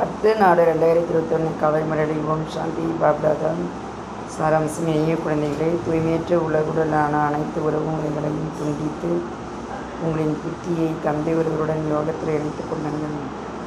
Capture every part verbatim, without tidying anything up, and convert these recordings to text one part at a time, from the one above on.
பத்து நாலு ரெண்டாயிரத்தி இருபத்தொன்று காலை மலரி ஓம் சாந்தி பாப்தாதா சாராம்சம். இனிய குழந்தைகளை, தூய்மையற்ற உலகுடனான அனைத்து உறவு முறைகளையும் துண்டித்து உங்களின் புத்தியை தந்தை ஒருவருடன் யோகத்தில் இணைத்துக் கொள்ளுங்கள்.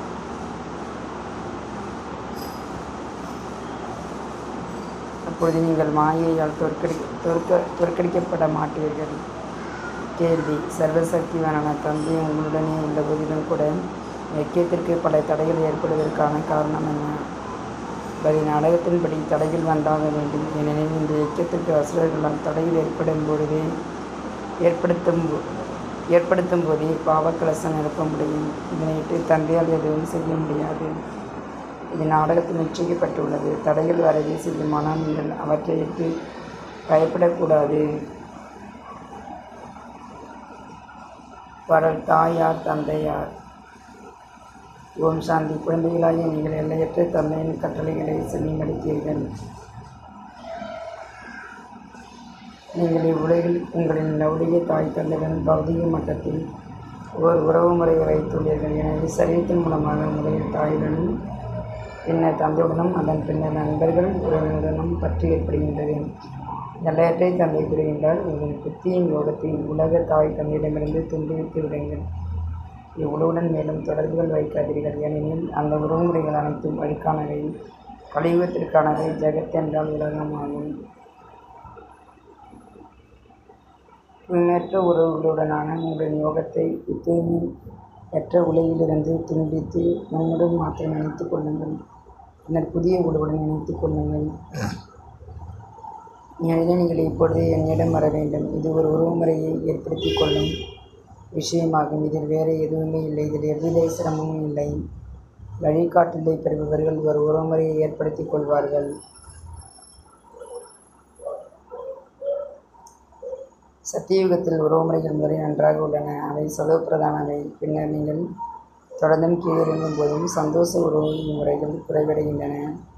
அப்பொழுது நீங்கள் மாயையால் தோற்கடி தோற்க தோற்கடிக்கப்பட மாட்டீர்கள். கேள்வி: சர்வசக்திவான தந்தை உங்களுடனே உள்ள போதிலும் கூட ஐக்கியத்திற்கு பல தடைகள் ஏற்படுவதற்கான காரணம் என்ன? பதில்: நாடகத்தின்படி தடைகள் வந்தாக வேண்டும். ஏனெனில் இந்த ஐக்கியத்திற்கு அசுரர்களால் தடைகள் ஏற்படும் பொழுதே ஏற்படுத்தும் ஏற்படுத்தும் போதே பாவக்கலசம் நிரப்ப முடியும். இதனையிட்டு தந்தையால் எதுவும் செய்ய முடியாது. இது நாடகத்தில் நிச்சயிக்கப்பட்டுள்ளது. தடைகள் வரவே செய்யுமானால் நீங்கள் அவற்றை இட்டு பயப்படக்கூடாது. பாடல்: தாயார் தந்தையார். ஓம் சாந்தி. குழந்தைகளாகிய நீங்கள் எல்லையற்ற தந்தையின் கட்டளைகளை செவிமடுத்தீர்கள். நீங்கள் இவ்வுலகில் உங்களின் லௌகிக தாய் தந்தையுடன் பௌதிக மட்டத்தில் ஓர் உறவு முறையை வைத்துள்ளீர்கள். எனவே சரீரத்தின் மூலமாக முதலில் தாயுடனும் பின்னர் தந்தையுடனும் அதன் பின்னர் நண்பர்கள் உறவினருடனும் பற்றி ஏற்படுகின்றது. எல்லையற்ற தந்தை கூறுகின்றார், உங்களின் புத்தியின் யோகத்தை உலக தாய் தந்தையிடமிருந்து துண்டித்து விடுங்கள். இவ்வுலகுடன் மேலும் தொடர்புகள் வைக்காதீர்கள். ஏனெனில் அந்த உறவுமுறைகள் அனைத்தும் அழுக்கானவை, கலியுகத்திற்கானவை. ஜெகத் என்றால் உலகமாகும். தூய்மையற்ற உறவுகளுடனான உங்களின் யோகத்தை இத்தூய்மையற்ற உலகிலிருந்து துண்டித்து நம்முடன் மாத்திரம் இணைத்துக் கொள்ளுங்கள். பின்னர் புதிய உலகுடன் இணைத்துக் கொள்ளுங்கள். எனவே நீங்கள் இப்பொழுது என்னிடம் வர வேண்டும். இது ஒரு உறவுமுறையை ஏற்படுத்திக் கொள்ளும் விஷயமாகும். இதில் வேறு எதுவுமே இல்லை. இதில் எவ்வித சிரமமும் இல்லை. வழிகாட்டுதலை பெறுபவர்கள் ஒரு உறவுமுறையை ஏற்படுத்திக் கொள்வார்கள். சத்தியுகத்தில் உறவுமுறைகள் முதலில் நன்றாக உள்ளன. அவை சதோப்பிரதானவை. பின்னர் நீங்கள் தொடர்ந்தும் கீழிறங்கும் போதும் சந்தோஷ உறவு முறைகள் குறைவடைகின்றன.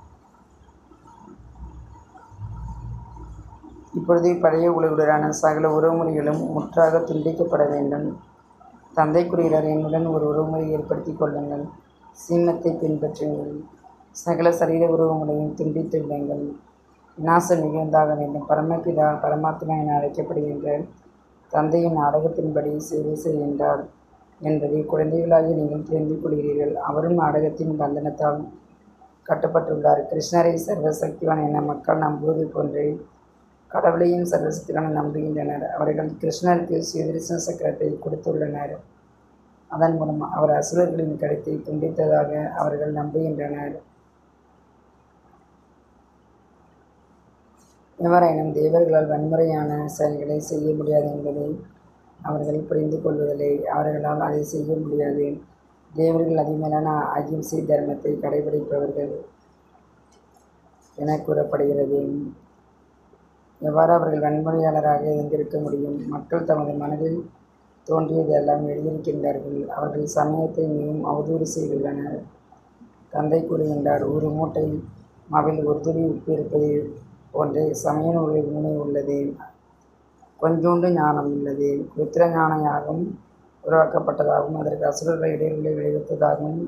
இப்பொழுது பழைய உலகுடனான சகல உறவுமுறைகளும் முற்றாக துண்டிக்கப்பட வேண்டும். தந்தை கூறுகிறார், என்னுடன் ஒரு உறவுமுறை ஏற்படுத்திக் கொள்ளுங்கள். சீமத்தை பின்பற்றுங்கள். சகல சரீர உறவுமுறையும் துண்டித்து விடுங்கள். விநாசம் நிகழ்ந்தாக வேண்டும். பரமபிதா பரமாத்மா என அழைக்கப்படுகின்ற தந்தையின் நாடகத்தின்படி சேவை செய்கின்றார் என்பதை குழந்தைகளாகி நீங்கள் தெரிந்து கொள்கிறீர்கள். அவரும் நாடகத்தின் பந்தனத்தால் கட்டப்பட்டுள்ளார். கிருஷ்ணரை சர்வசக்திவான் என மக்கள் நம்புவது போன்றே கடவுளையும் சர்வசக்திவான் நம்புகின்றனர். அவர்கள் கிருஷ்ணருக்கு சுதர்சன சக்கரத்தை கொடுத்துள்ளனர். அதன் மூலம் அவர் அசுரர்களின் கழுத்தை துண்டித்ததாக அவர்கள் நம்புகின்றனர். எவ்வாறாயினும் தேவர்களால் வன்முறையான செயல்களை செய்ய முடியாது என்பதை அவர்கள் புரிந்து கொள்வதில்லை. அவர்களால் அதை செய்ய முடியாது. தேவர்கள் அதிகமேலான அகிம்சை தர்மத்தை கடைபிடிப்பவர்கள் என கூறப்படுகிறது. எவ்வாறு அவர்கள் வன்முறையாளராக இருந்திருக்க முடியும்? மக்கள் தமது மனதில் தோன்றியதெல்லாம் எழுதியிருக்கின்றார்கள். அவர்கள் சமயத்தை மிகவும் அவதூறு செய்துள்ளனர். தந்தை கூறுகின்றார், ஒரு மூட்டை மாவில் ஒரு துளி உப்பு இருப்பது போன்றே சமய நூலில் உண்மை உள்ளது. கொஞ்சோண்டு ஞானம் உள்ளது. ருத்ர ஞான யாகம் உருவாக்கப்பட்டதாகவும் அதற்கு அசுரர்கள் இடையூறுகளை விளைவித்ததாகவும்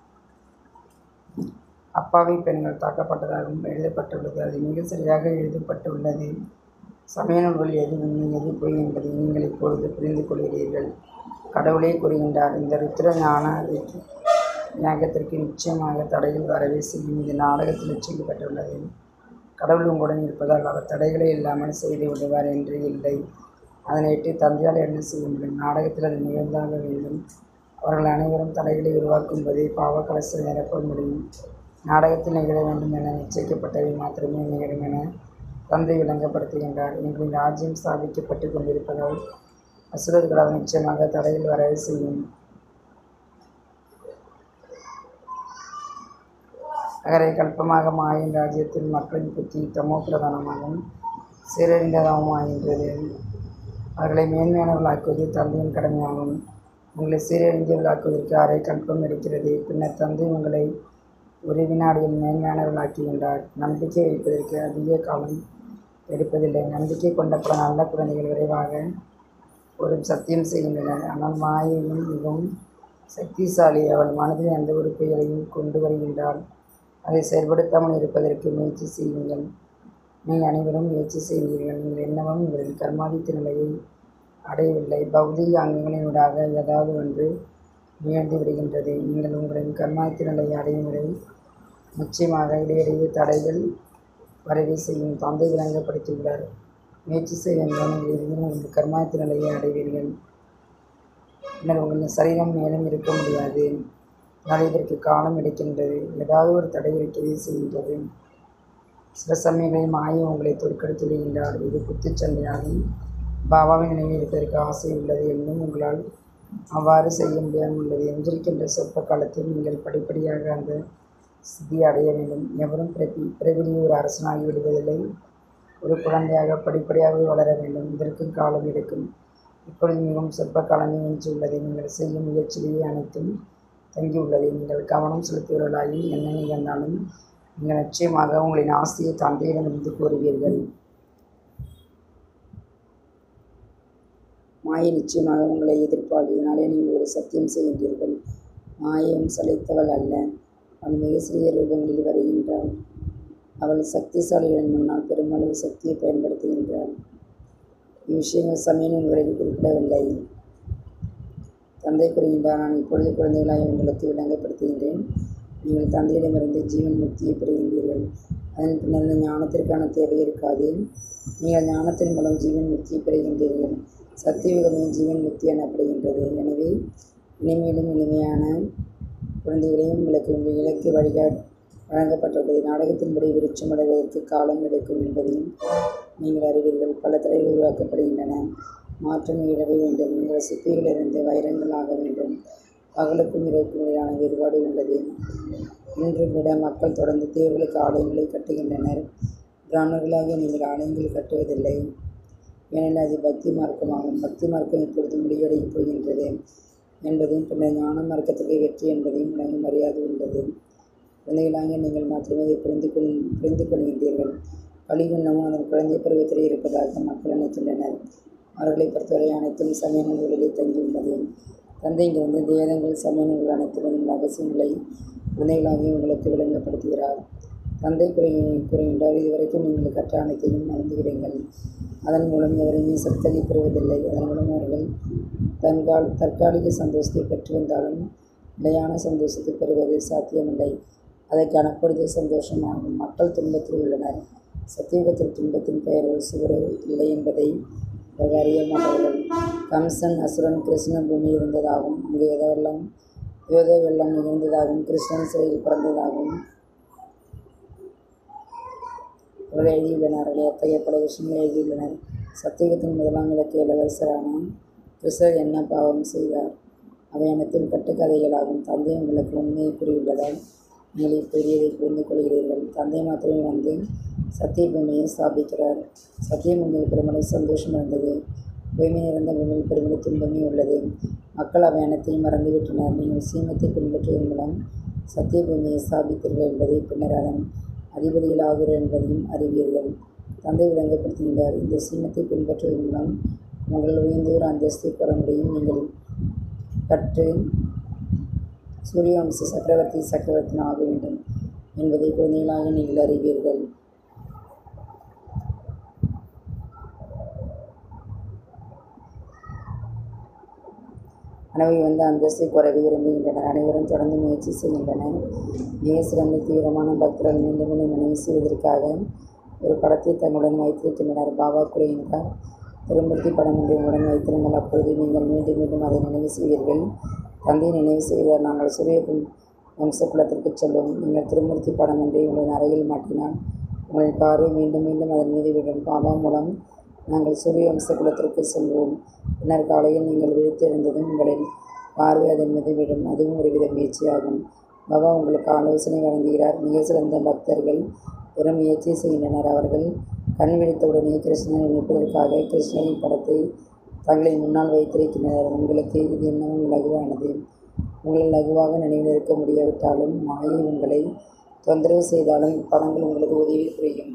அப்பாவி பெண்கள் தாக்கப்பட்டதாகவும் எழுதப்பட்டுள்ளது. அது மிக சரியாக எழுதப்பட்டுள்ளது. சமய நூல்கள் எது உண்மை எது பொய் என்பதை நீங்கள் இப்பொழுது புரிந்து கொள்கிறீர்கள். கடவுளே கூறுகின்றார், இந்த ருத்ர ஞான யாகத்திற்கு நிச்சயமாக தடைகள் வரவே செய்யும். இது நாடகத்தில் நிச்சயிக்கப்பட்டுள்ளது. கடவுள் உங்களுடன் இருப்பதால் அவர் தடைகளை இல்லாமல் செய்து விடுவார் என்று இல்லை. அதனையிட்டு தந்தையால் என்ன செய்ய முடியும்? நாடகத்தில் அது நிகழ்ந்தாக வேண்டும். அவர்கள் அனைவரும் தடைகளை உருவாக்கும் போதே பாவக்கலசம் நிரப்ப முடியும். நாடகத்தில் நிகழ வேண்டும் என நிச்சயிக்கப்பட்டவை மாத்திரமே நிகழும் என தந்தை விளங்கப்படுத்துகின்றார். எங்களின் ராஜ்யம் ஸ்தாபிக்கப்பட்டு கொண்டிருப்பதால் அசுரர்களால் நிச்சயமாக தடைகள் வரவே செய்யும். அகரை கல்பமாக மாயின் ராஜ்யத்தில் மக்களின் புத்தி தமோ பிரதானமாகவும் சீரழிந்ததாகவும் ஆகின்றது. அவர்களை மேன்மையானவர்களாக்குவது தந்தையின் கடமையாகும். உங்களை சீரழிந்தவர்களாக்குவதற்கு அரை கல்பம் எடுக்கிறது. பின்னர் தந்தை உங்களை ஒரு வினாடியில் மேன்மையானவர்களாக்குகின்றார். நம்பிக்கை வைப்பதற்கு அதிக காலம் எடுப்பதில்லை. நம்பிக்கை கொண்ட பல நல்ல குழந்தைகள் விரைவாக ஒரு சத்தியம் செய்கின்றனர். ஆனால் மாயையும் மிகவும் சக்திசாலி. அவள் மனதில் எந்த ஒரு பெயரையும் கொண்டு வருகின்றாள். அதை செயல்படுத்தாமல் இருப்பதற்கு முயற்சி செய்யுங்கள். நீங்கள் அனைவரும் முயற்சி செய்கிறீர்கள். நீங்கள் என்னவும் உங்களின் கர்மாதித்த நிலையை அடையவில்லை. பௌதீக அங்கங்களினூடாக ஏதாவது ஒன்று நிகழ்ந்து விடுகின்றது. நீங்கள் உங்களின் கர்மாதித்த நிலையை அடையும் வரை நிச்சயமாக இடையிடையே தடைகள் வரவே செய்யும். தந்தை விளங்கப்படுத்தியுள்ளார். முயற்சி செய்யுங்கள். நீங்கள் இருந்து உங்கள் கர்மாதித்த நிலையை அடைவீர்கள். பின்னர் உங்களின் சரீரம் மேலும் இருக்க முடியாது. அதனால் இதற்கு காலம் எடுக்கின்றது. ஏதாவது ஒரு தடை இருக்கவே செய்கின்றது. சில சமயங்களில் மாயை உங்களை தோற்கடித்து விடுகின்றார். இது குத்துச்சண்டையாகும். பாபாவின் நிலையில் இருப்பதற்கு ஆசை உள்ளது என்னும் உங்களால் அவ்வாறு செய்ய முடியாமல் உள்ளது. எஞ்சிருக்கின்ற சொற்ப காலத்தில் நீங்கள் படிப்படியாக அந்த ஸ்திதியை அடைய வேண்டும். எவரும் பிறப்பி பிறவிலேயே ஒரு அரசனாகி விடுவதில்லை. ஒரு குழந்தையாக படிப்படியாக வளர வேண்டும். இதற்கும் காலம் எடுக்கும். இப்பொழுது மிகவும் சொற்ப காலமே எஞ்சியுள்ளது. நீங்கள் செய்யும் முயற்சியிலேயே அனைத்தும் தங்கியுள்ளது. நீங்கள் கவனம் செலுத்துவர்களாகி என்ன நிகழ்ந்தாலும் நீங்கள் நிச்சயமாக உங்களின் ஆசையை தந்தையிடமிருந்து கோருவீர்கள். மாயை நிச்சயமாக உங்களை எதிர்ப்பாள். இதனாலே நீங்கள் ஒரு சத்தியம் செய்கின்றீர்கள். மாயம் சளைத்தவள் அல்ல. அவள் மிக சிறிய ரூபங்களில் வருகின்றாள். அவள் சக்திசாலிகளின் முன்னால் பெருமளவு சக்தியை பயன்படுத்துகின்றாள். இவ்விஷயங்கள் சமயம் உங்களில் குறிப்பிடவில்லை. தந்தை கூறுகின்றார், நான் இப்பொழுது குழந்தைகளாய் உங்களுக்கு விளங்கப்படுத்துகின்றேன். நீங்கள் தந்தையிடமிருந்து ஜீவன் முக்தியை பெறுகின்றீர்கள். அதன் பின்னர் இந்த ஞானத்திற்கான தேவை இருக்காது. நீங்கள் ஞானத்தின் மூலம் ஜீவன் முக்தியை பெறுகின்றீர்கள். சத்தியுகமே ஜீவன் முக்தி எனப்படுகின்றது. எனவே இனிமேலும் இனிமையான குழந்தைகளையும் உங்களுக்கு உங்கள் இலக்கு வழிகா வழங்கப்பட்டுள்ளது. நாடகத்தின்படி விருட்சம் அடைவதற்கு காலம் எடுக்கும் என்பதையும் நீங்கள் அறிவீர்கள். பல தடைகள் உருவாக்கப்படுகின்றன. மாற்றம் நிகழவே வேண்டும். நீங்கள் சிப்பிகளிலிருந்து வைரங்கள் ஆக வேண்டும். பகலுக்கும் இரவுக்கும் இடையிலான வேறுபாடு உள்ளது. இன்று கூட மக்கள் தொடர்ந்து தேவர்களுக்கு ஆலயங்களை கட்டுகின்றனர். பிராமணர்களாக நீங்கள் ஆலயங்கள் கட்டுவதில்லை. ஏனெனில் அது பக்தி மார்க்கமாகும். பக்தி மார்க்கம் இப்பொழுது முடிவடையப் போகின்றது என்பதையும் பின்னர் ஞான மார்க்கத்திற்கு வெற்றி என்பதையும் வழங்கும் மரியாதை உள்ளது. குழந்தைகளாக நீங்கள் மாத்திரமே இதை புரிந்து கொள் புரிந்து கொள்கின்றீர்கள். கலிகுண்டமும் அதன் குழந்தை பருவத்திலே இருப்பதாக மக்கள் நினைக்கின்றனர். அவர்களை பொறுத்தவரை அனைத்தும் சமய நூல்களிலே தங்கியுள்ளது. தந்தை இங்கிருந்து வேதங்கள் சமய நூல்கள் அனைத்திலும் ரகசியங்களை குழந்தைகளாகிய உங்களுக்கு விளங்கப்படுத்துகிறார். தந்தை கூறி கூறுகின்றார், இதுவரைக்கும் நீங்கள் கற்ற அனைத்தையும் மறந்துவிடுங்கள். அதன் மூலம் எவரையுமே சக்தி பெறுவதில்லை. அதன் மூலம் அவர்கள் தன்கால் தற்காலிக சந்தோஷத்தை பெற்று வந்தாலும் நிலையான சந்தோஷத்தை பெறுவது சாத்தியமில்லை. அதற்கு அனுப்புவது சந்தோஷமாகும். மக்கள் துன்பத்தில் உள்ளனர். சத்தியுகத்தில் துன்பத்தின் பெயரோ சுவரோ இல்லை என்பதை அவர்கள் அறிய மாட்டார்கள். கம்சன், அசுரன், கிருஷ்ணன் பூமி இருந்ததாகவும் அங்கு எதெல்லாம் யோத வெள்ளம் நிகழ்ந்ததாகவும் கிருஷ்ணன் சிறையில் பிறந்ததாகவும் அவர்கள் எழுதியுள்ளனர். அவர்கள் அத்தகைய பல விஷயங்களை எழுதியுள்ளனர். சத்தியுகத்தின் முதலாம் இலக்கு இளவரசரான கிருஷ்ணர் என்ன பாவம் செய்தார்? அவை அனைத்தும் கட்டுக்கதைகளாகும். தந்தை உங்களுக்கு உண்மையை கூறியுள்ளதால் நீங்கள் இப்பெரியதை புரிந்து கொள்கிறீர்கள். தந்தை மாத்திரமே வந்து சத்திய பூமியை ஸ்தாபிக்கிறார். சத்திய பூமியில் பெருமளவு சந்தோஷம் இருந்தது. தூய்மை நிறைந்த பூமியில் பெருமளவு துன்பமே உள்ளது. மக்கள் அவை அனைத்தையும் மறந்துவிட்டனர். நீங்கள் சீமத்தை பின்பற்றுவதன் மூலம் சத்திய பூமியை ஸ்தாபித்தீர்கள் என்பதை பின்னர் அதன் அதிபதிகள் ஆகுவர் என்பதையும் அறிவீர்கள். தந்தை விளங்கப்படுத்துகின்றார், இந்த சீமத்தை பின்பற்றுவதன் மூலம் உங்கள் உயர்ந்த ஒரு அந்தஸ்தை பெற முடியும். நீங்கள் கற்று சூரியவம்ச சக்கரவர்த்தி சக்கரவர்த்தின் ஆக வேண்டும் என்பதை குழந்தைகளாக நீங்கள் அறிவீர்கள். கனவை வந்த அந்தஸ்தை குறைவு விரும்புகின்றனர். அனைவரும் தொடர்ந்து முயற்சி செய்கின்றனர். மிக சிறந்த தீவிரமான பக்தர்கள் மீண்டும் மீண்டும் நினைவு செய்வதற்காக ஒரு படத்தை தங்களுடன் வைத்திருக்கின்றனர். பாபா கூறுகின்றார், திருமூர்த்தி படம் ஒன்றை உடன் வைத்திருங்கள். அப்பொழுது நீங்கள் மீண்டும் மீண்டும் அதை நினைவு செய்வீர்கள். தந்தையை நினைவு செய்வதால் நாங்கள் சூரிய வம்ச குலத்திற்கு செல்வோம். நீங்கள் திருமூர்த்தி படம் ஒன்றை உங்களின் அறையில் மாட்டினால் உங்களின் பார்வை மீண்டும் மீண்டும் அதன் மீது விடும். பாபா மூலம் நாங்கள் சூரிய வம்ச குலத்திற்கு செல்வோம். பின்னர் காலையில் நீங்கள் விழித்தெழுந்ததும் உங்களின் பார்வை அதன் மீது விடும். அதுவும் ஒருவித முயற்சியாகும். பாபா உங்களுக்கு ஆலோசனை வழங்குகிறார். மிக சிறந்த பக்தர்கள் பெரும் முயற்சி செய்கின்றனர். அவர்கள் கண் விழித்தவுடனே கிருஷ்ணனை நினைப்பதற்காக கிருஷ்ணரின் படத்தை தங்களின் முன்னால் வைத்திருக்கின்றனர். உங்களுக்கு இது இன்னமும் இலகுவானது. உங்களால் லகுவாக நினைவில் இருக்க முடியாவிட்டாலும் மாயை உங்களை தொந்தரவு செய்தாலும் இப்படங்கள் உங்களுக்கு உதவி புரியும்.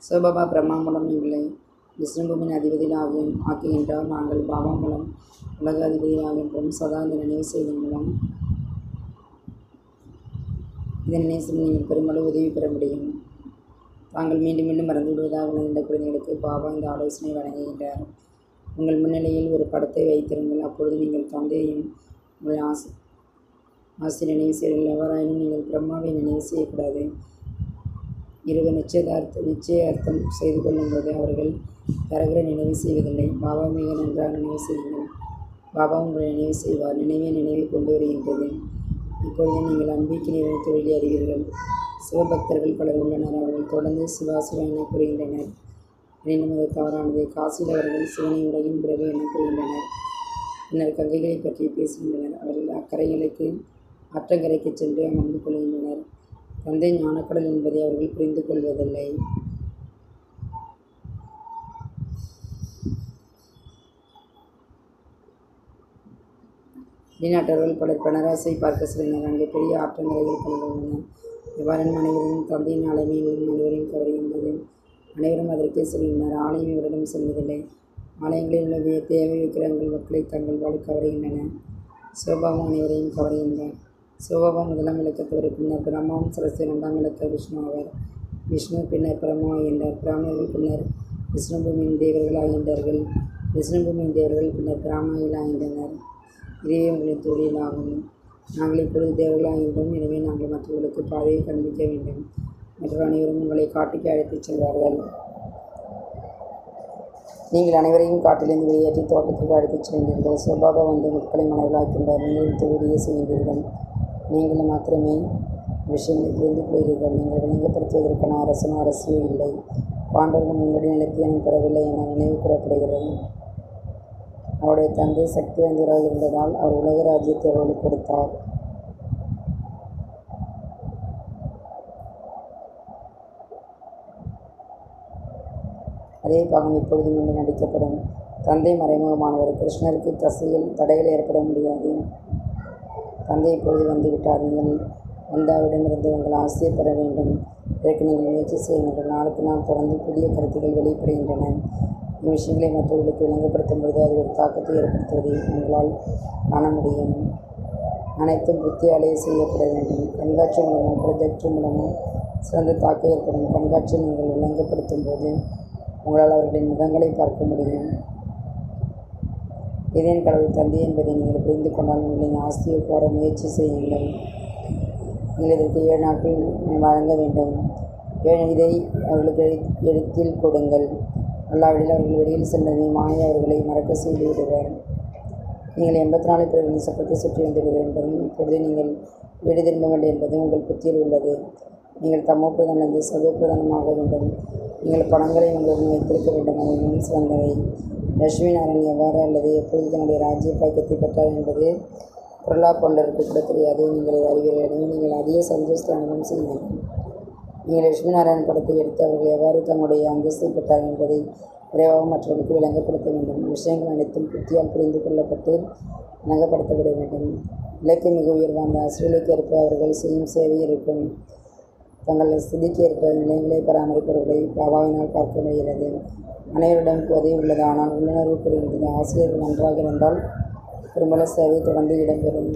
சிவபாபா பிரம்மா மூலம் எங்களை விஷ்ணுபூமியின் அதிபதியாகவும் ஆக்குகின்றார். நாங்கள் பாபா மூலம் உலக அதிபதியாகின்றோம். சதா இந்த நினைவு செய்வதன் மூலம் இதன் நினைவு நீங்கள் பெருமளவு உதவி பெற முடியும். தாங்கள் மீண்டும் மீண்டும் மறந்து விடுவதாக உணர்ந்த குழந்தைகளுக்கு பாபா இந்த ஆலோசனை வழங்குகின்றார். உங்கள் முன்னிலையில் ஒரு படத்தை வைத்திருங்கள். அப்பொழுது நீங்கள் தந்தையையும் உங்கள் ஆசி ஆசி நினைவு செய்வீர்கள். எவ்வாறாயினும் நீங்கள் பிரம்மாவை நினைவு செய்யக்கூடாது. இருவர் நிச்சயதார்த்த நிச்சயார்த்தம் செய்து கொள்ளும்போது அவர்கள் தரகரை நினைவு செய்வதில்லை. பாபா மிக நன்றாக நினைவு செய்யுங்கள். பாபா உங்களை நினைவு செய்வார். நினைவே நினைவை கொண்டு வருகின்றது. இப்பொழுது நீங்கள் அன்பிற்கு நிறைவு தொழிலை அறிவீர்கள். சிவபக்தர்கள் பலர் உள்ளனர். அவர்கள் தொடர்ந்து சிவா சிவா என கூறுகின்றனர். எனினும் அது தவறானது. காசியில் அவர்கள் சிவனை உலகின் பிறகு என கூறுகின்றனர். பின்னர் கங்கைகளை பற்றி பேசுகின்றனர். அவர்கள் அக்கரைகளுக்கு ஆற்றங்கரைக்கு சென்று அமர்ந்து கொள்கின்றனர். தந்தை ஞானக்கடல் என்பதை அவர்கள் புரிந்து கொள்வதில்லை. வெளிநாட்டவர்கள் பலர் பனராசை பார்க்க செல்கின்றனர். அங்கே பெரிய ஆற்றங்கரைகள் பலர் உள்ளன. இவ்வாறு அனைவரும் தந்தையின் அலைமையில் அனைவரையும் கவருகின்றது. அனைவரும் அதற்கே செல்கின்றனர். ஆலயம் இவரிடம் செல்வதில்லை. ஆலயங்களில் உள்ள தேவை விக்கிரகங்கள் மக்களை தங்கள் வாழ் கவருகின்றன. சிவபாபா அனைவரையும் கவருகின்றார். சிவபாபா முதலாம் இலக்கத்தவர். பின்னர் பிரம்மாவும் சரஸ்வதி இரண்டாம் இலக்க விஷ்ணு ஆவார். விஷ்ணு பின்னர் பிரம்மா ஆகின்றார். பிராமணர்கள் பின்னர் விஷ்ணு பூமியின் தேவர்கள் ஆகின்றார்கள். விஷ்ணு பூமியின் தேவர்கள் பின்னர் பிராமணிகள் ஆகின்றனர். இதுவே உங்களின் தொழில் ஆகும். நாங்கள் இப்பொழுது தேவர்கள் ஆகின்றோம். எனவே நாங்கள் மற்றவர்களுக்கு பாதையை காண்பிக்க வேண்டும். மற்ற அனைவரும் உங்களை காட்டுக்கு அழைத்துச் செல்வார்கள். நீங்கள் அனைவரையும் காட்டிலிருந்து வெளியேற்றி தோட்டத்திற்கு அழைத்துச் செல்கின்றீர்கள். சிவபாபா வந்து முட்களை மணர்களாக்கின்றார். நீங்கள் தொழிலையே செய்கின்றீர்கள். நீங்கள் மாத்திரமே விஷயங்களை புரிந்து கொள்கிறீர்கள். நீங்கள் விளங்கப்படுத்துவதற்கான அரசனோ அரசியோ இல்லை. பாண்டவர்கள் உங்களுடைய இலக்கியம் பெறவில்லை என நினைவு கூறப்படுகிறது. அவருடைய தந்தை சக்தி வாய்ந்தவராக இருந்ததால் அவர் உலக ராஜ்யத்தை அவர்களுக்கு கொடுத்தார். அதே பாகம் இப்பொழுது மீண்டும் நடிக்கப்படும். தந்தை மறைமுகமானவர். கிருஷ்ணருக்கு தசையில் தடைகள் ஏற்பட முடியாது. தந்தை இப்பொழுது வந்துவிட்டார். நீங்கள் வந்து அவரிடமிருந்து உங்கள் ஆசையை பெற வேண்டும். இதற்கு நீங்கள் முயற்சி செய்ய வேண்டும். நாளுக்கு நாள் தொடர்ந்து புதிய கருத்துக்கள் வெளிப்படுகின்றன. இவ்விஷயங்களை மற்றவர்களுக்கு விளங்கப்படுத்தும் பொழுது அது ஒரு தாக்கத்தை ஏற்படுத்துவதை உங்களால் காண முடியும். அனைத்தும் புத்தியாலேயே செய்யப்பட வேண்டும். கண்காட்சி மூலமும் ப்ரொஜெக்டர் மூலமும் சிறந்த தாக்கம் ஏற்படும். கண்காட்சியை நீங்கள் விளங்கப்படுத்தும் போது உங்களால் அவர்களின் முகங்களை பார்க்க முடியும். இதன் கடவுள் தந்தை என்பதை நீங்கள் புரிந்து கொண்டால் உங்களின் ஆஸ்தியை கோர முயற்சி செய்யுங்கள். நீங்கள் இதற்கு ஏழு நாட்கள் வழங்க வேண்டும். ஏழு இதை அவர்களுக்கு எழுத்தில் கொடுங்கள். அல்லாவிடில் அவர்கள் வெளியில் சென்றதை மாய அவர்களை மறக்க செய்து விடுவார். நீங்கள் எண்பத்தி நாலு பேர்களின் சட்டத்தை சுற்றி வந்துவிடுவர் என்பதும் இப்பொழுது நீங்கள் வீடு திரும்ப வேண்டும் என்பதும் உங்கள் புத்தியில் உள்ளது. நீங்கள் தமோ பிரதானது சதோ பிரதானமாக வேண்டும். நீங்கள் பணங்களை உங்களுடன் வைத்திருக்க வேண்டும். அவை மிகவும் சிறந்தவை. லட்சுமி நாராயணன் எவ்வாறு அல்லது எப்பொழுது தன்னுடைய ராஜ்ய பாக்கியத்தை பெற்றார் என்பது பொருளா கொண்டருக்கு கூட தெரியாது. நீங்கள் இதை அறிவீர்கள். எனவே நீங்கள் அதிக சந்தோஷத்தை அனுபவம் செய்யுங்கள். நீங்கள் லட்சுமி நாராயணன் படத்தை எடுத்து அவர்கள் எவ்வாறு தங்களுடைய அந்தஸ்தை பெற்றார் என்பதை விரைவாக மற்றவர்களுக்கு விளங்கப்படுத்த வேண்டும். விஷயங்கள் அனைத்தும் புத்தியால் புரிந்து கொள்ளப்பட்டு விளங்கப்படுத்தப்பட வேண்டும். இலக்கு மிக உயர்வான அசுரலுக்கு ஏற்ப அவர்கள் செய்யும் சேவை இருக்கும். தங்கள் ஸ்திதிக்கு ஏற்ப நிலையங்களை பராமரிப்பவர்களை பாபாவினால் பார்க்க முடிகிறது. அனைவரிடம் உதவி உள்ளது. ஆனால் உள்ளுணர்வு கூறுகின்றது. ஆசிரியர்கள் நன்றாக இருந்தால் பெருமள சேவை தொடர்ந்து இடம்பெறும்.